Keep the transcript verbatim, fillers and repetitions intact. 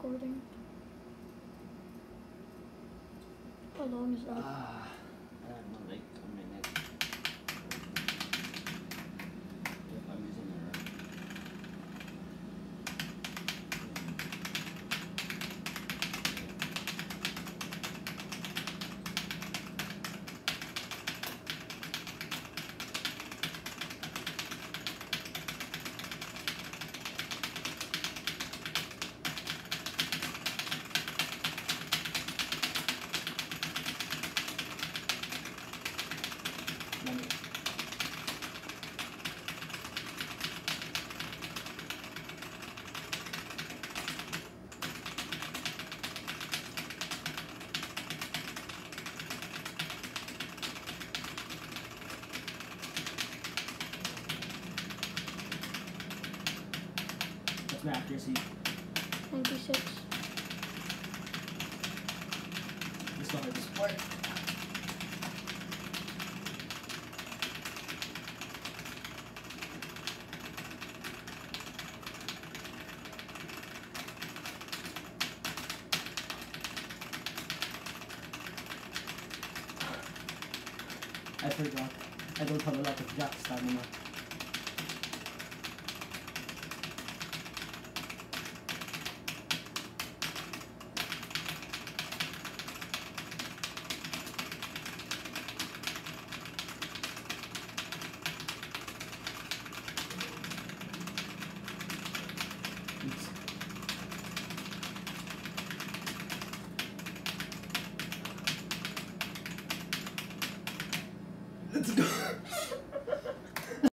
recording. How long is that? Ah, I don't know, like a minute. If I'm using error. What's my accuracy? ninety-six. Gusto ko this part. I forgot. I don't have a lot of jack stamina.